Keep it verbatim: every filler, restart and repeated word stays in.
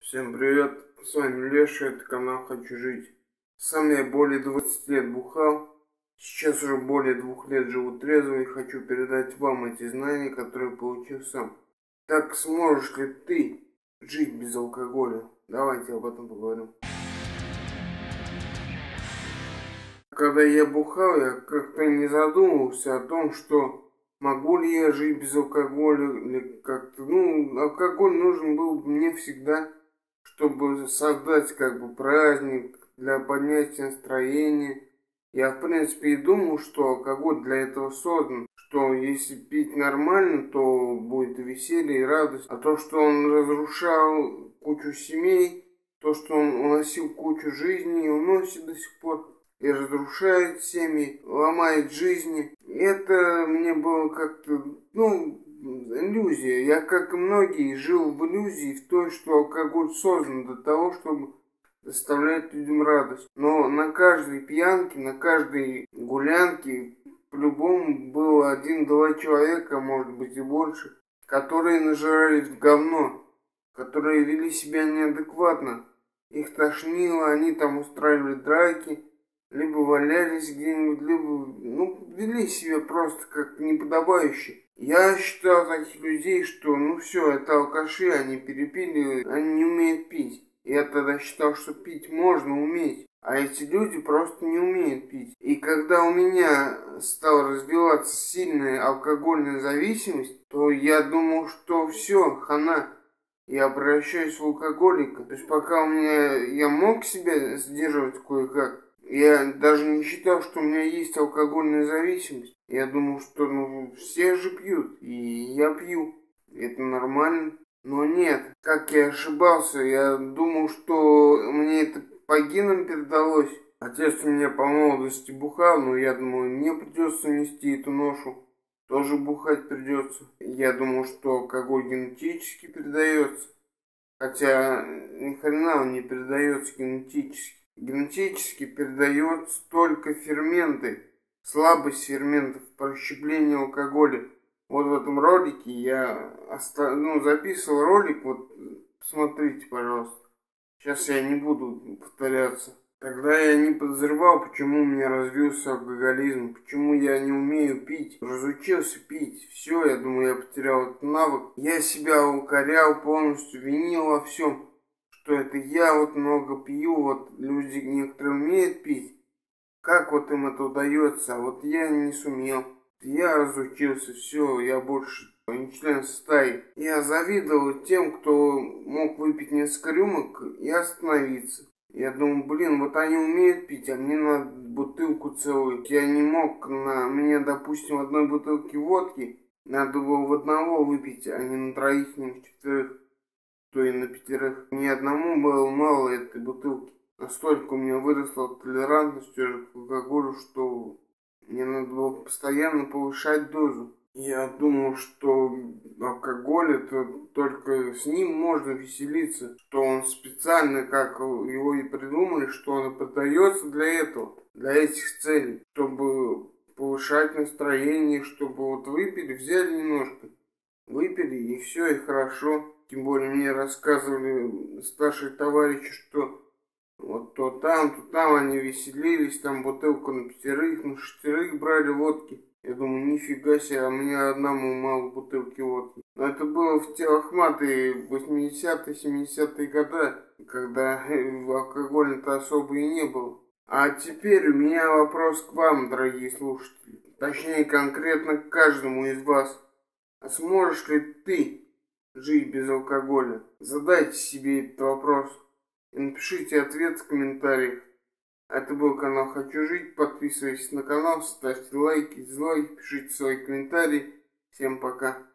Всем привет, с вами Леша, это канал Хочу Жить. Сам я более двадцати лет бухал, сейчас уже более двух лет живу трезво и хочу передать вам эти знания, которые получил сам. Так сможешь ли ты жить без алкоголя? Давайте об этом поговорим. Когда я бухал, я как-то не задумывался о том, что могу ли я жить без алкоголя, или как-то, ну, алкоголь нужен был мне всегда, чтобы создать как бы праздник, для поднятия настроения. Я, в принципе, и думал, что алкоголь для этого создан, что если пить нормально, то будет и веселье, и радость. А то, что он разрушал кучу семей, то, что он уносил кучу жизней и уносит до сих пор, и разрушает семьи, ломает жизни, это мне было как-то, ну, иллюзия. Я, как и многие, жил в иллюзии, в той, что алкоголь создан для того, чтобы доставлять людям радость. Но на каждой пьянке, на каждой гулянке по-любому было один-два человека, может быть и больше, которые нажирались в говно, которые вели себя неадекватно. Их тошнило, они там устраивали драки, либо валялись где-нибудь, либо, ну, вели себя просто как неподобающе. Я считал таких людей, что, ну все, это алкаши, они перепили, они не умеют пить. Я тогда считал, что пить можно уметь, а эти люди просто не умеют пить. И когда у меня стала развиваться сильная алкогольная зависимость, то я думал, что все, хана. Я обращаюсь в алкоголика. То есть пока у меня я мог себя сдерживать кое-как, я даже не считал, что у меня есть алкогольная зависимость. Я думал, что ну, все же пьют, и я пью. Это нормально. Но нет, как я ошибался, я думал, что мне это по генам передалось. Отец у меня по молодости бухал, но я думаю, мне придется нести эту ношу. Тоже бухать придется. Я думал, что алкоголь генетически передается. Хотя ни хрена он не передается генетически. Генетически передается только ферменты. Слабость ферментов, расщепление алкоголя. Вот в этом ролике я оста... ну, записывал ролик, вот посмотрите, пожалуйста. Сейчас я не буду повторяться. Тогда я не подозревал, почему у меня развился алкоголизм, почему я не умею пить. Разучился пить. Все, я думаю, я потерял этот навык. Я себя укорял полностью, винил во всем, что это я вот много пью, вот люди некоторые умеют пить. Как вот им это удается, а вот я не сумел. Я разучился, все, я больше не член стаи. Я завидовал тем, кто мог выпить несколько рюмок и остановиться. Я думаю, блин, вот они умеют пить, а мне надо бутылку целую. Я не мог, на мне, допустим, одной бутылки водки надо было в одного выпить, а не на троих, не на четверых, то и на пятерых. Ни одному было мало этой бутылки. Настолько у меня выросла толерантность уже к алкоголю, что мне надо было постоянно повышать дозу. Я думал, что алкоголь это только с ним можно веселиться, что он специально, как его и придумали, что он продается для этого, для этих целей, чтобы повышать настроение, чтобы вот выпили, взяли немножко, выпили и все, и хорошо. Тем более мне рассказывали старшие товарищи, что вот то там, то там они веселились, там бутылку на пятерых, на шестерых брали водки. Я думаю, нифига себе, а мне одному мало бутылки водки. Но это было в те лохматые восьмидесятые, семидесятые годы, когда алкоголя-то особо и не было. А теперь у меня вопрос к вам, дорогие слушатели. Точнее, конкретно к каждому из вас. А сможешь ли ты жить без алкоголя? Задайте себе этот вопрос. И напишите ответ в комментариях. Это был канал Хочу Жить. Подписывайтесь на канал, ставьте лайки, дизлайки, пишите свои комментарии. Всем пока.